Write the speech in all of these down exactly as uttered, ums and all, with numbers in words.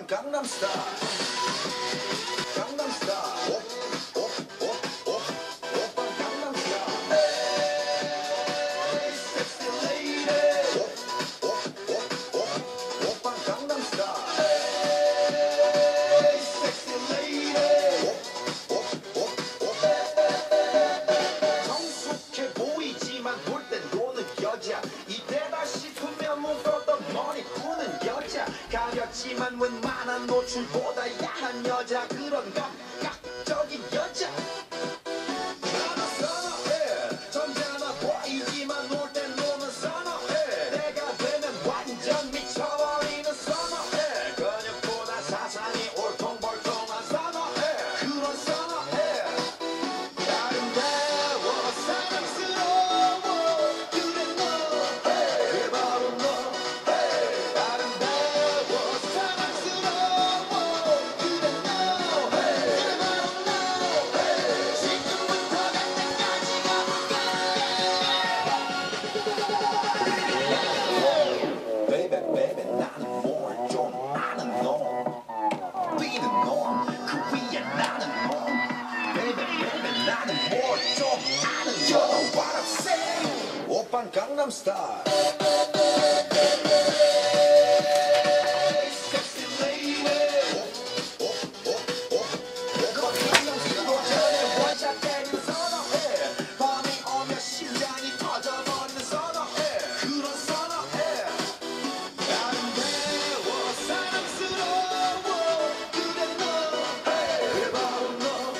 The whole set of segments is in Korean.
오빤 강남스타일 강남스타일 오, 오, 오, 오, 오빤 강남스타일 에이 섹시 레이디 오, 오, 오, 오, 오빤 강남스타일 에이 섹시 레이디 오, 오, 오, 오 성숙해 보이지만 볼 땐 노는 여자 이때다 싶으면 묶었던 머리 푸는 여자 가렸지만 웬만한 노출보다 야한 여자 그런 감각적인 여자 나는 선어해 점잖아 보이지만 놀 땐 노는 선어해 내가 되면 완전 미쳐버리는 선어해 근육보다 사상이 올통벌통한 선어해 그런 선어해 아름다워 사랑스러워 그래 너 그게 바로 너 아름다워 사랑스러워 그래 너 그래 바로 너 지금부터 갈 때까지 가볼까 Baby baby 나는 뭘 좀 아는 너 뛰는 너그 위에 나는 너 Baby baby 나는 뭘 좀 아는 You know what I'm saying 오빤 강남스타일 Sexy lady 오, 오, 오, 오 오빤 강남스타일 도전에 원샷 때리는 선어해 밤이 오면 심장이 터져버리는 선어해 그런 선어해 아름다워 사랑스러워 그래 너 그래 바로 너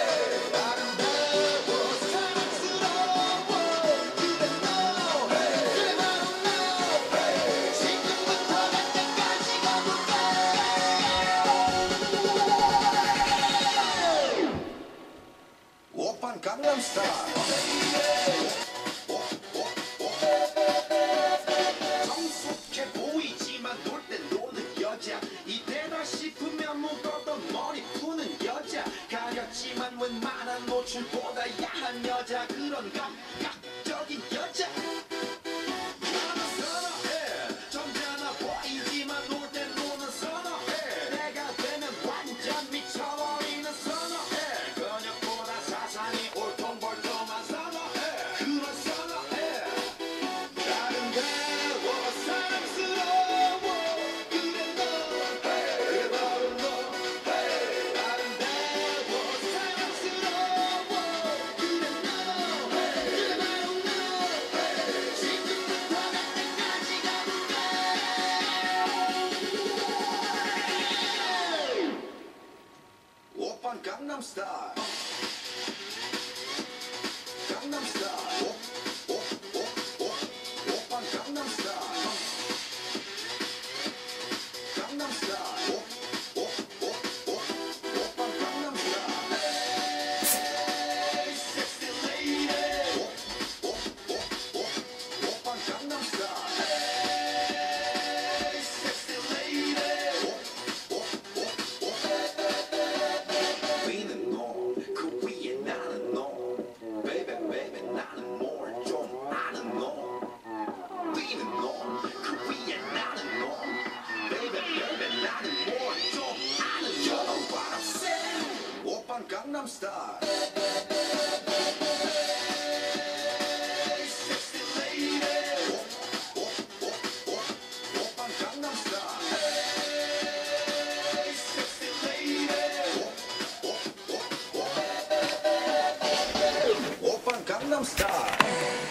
아름다워 사랑스러워 그래 너 그래 바로 너 지금부터 갈 때까지 가볼까 오빤 강남스타일 성숙해 보이지만 놀 땐 노는 여자 이때다 싶으면 묶었던 머리 푸는 여자 가렸지만 웬만한 노출보다 야한 여자 그런 감각적인 여자 나는 선어해 점잖아 보이지만 놀 땐 노는 선어해 내가 되면 완전 미쳐버리는 선어해 근육보다 사상이 올통벌통한 선어해 그런 선어해 아름다워 사랑스러워 그래 너 그래 바로 너 아름다워 사랑스러워 그래 너 그래 바로 너 지금부터 갈 때까지 가볼까 오빤 강남스타일 강남스타일 오, 오, 오, 오, 오빤 강남스타일 강남스타일 오, 오, 오, 오, 오빤 강남스타일 에이 섹시 레이디 오, 오, 오, 오, 오빤 강남스타일 에이 섹시 레이디 오, 오, 오, 오 위는 너그 위에 나는 너 Baby baby 나는 뭘 좀 아는 너 뛰는 너그 위에 나는 너 Baby baby 나는 뭘 좀 아는 You know what I'm saying 오빤 강남스타일 Sexy lady 오, 오, 오, 오, 오빤 강남스타일 Sexy lady 오, 오, 오, 오 오빤 강남스타일